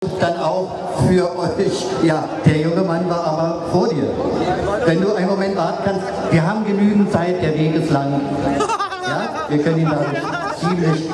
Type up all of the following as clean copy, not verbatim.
Dann auch für euch, ja, der junge Mann war aber vor dir. Wenn du einen Moment warten kannst, wir haben genügend Zeit, der Weg ist lang. Ja, wir können ihn dadurch ziemlich...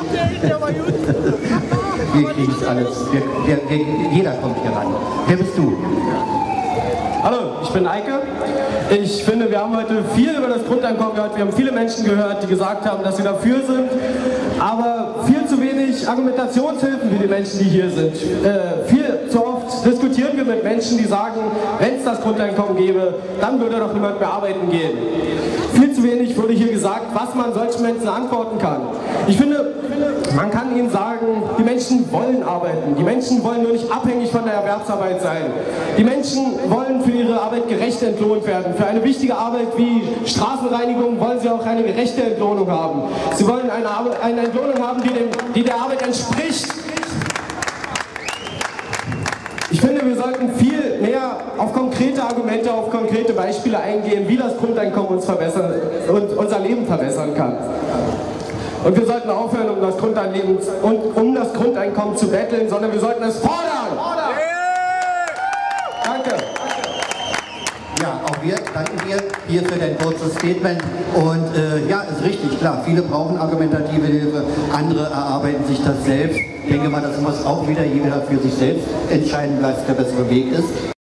Wir kriegen es alles, jeder kommt hier ran. Wer bist du? Hallo, ich bin Eike. Ich finde, wir haben heute viel über das Grundeinkommen gehört. Wir haben viele Menschen gehört, die gesagt haben, dass sie dafür sind. Aber viel zu wenig Argumentationshilfen für die Menschen, die hier sind. Viel zu oft diskutieren wir mit Menschen, die sagen, wenn es das Grundeinkommen gäbe, dann würde doch niemand mehr arbeiten gehen. Viel zu wenig wurde hier gesagt, was man solchen Menschen antworten kann. Ich finde, man kann ihnen sagen, die Menschen wollen arbeiten. Die Menschen wollen nur nicht abhängig von der Erwerbsarbeit sein. Die Menschen wollen für ihre Arbeit gerecht entlohnt werden. Für eine wichtige Arbeit wie Straßenreinigung wollen sie auch eine gerechte Entlohnung haben. Sie wollen eine Entlohnung haben, die der Arbeit entspricht. Ich finde, wir sollten viel mehr auf konkrete Argumente, auf konkrete Beispiele eingehen, wie das Grundeinkommen uns verbessern und unser Leben verbessern kann. Und wir sollten aufhören, um das Grundeinkommen zu betteln, sondern wir sollten es fordern. Danke. Ja, auch wir danken dir hier für dein kurzes Statement. Und ja, ist richtig, klar, viele brauchen argumentative Hilfe, andere erarbeiten sich das selbst. Ich denke mal, das muss auch wieder jeder für sich selbst entscheiden, was der bessere Weg ist.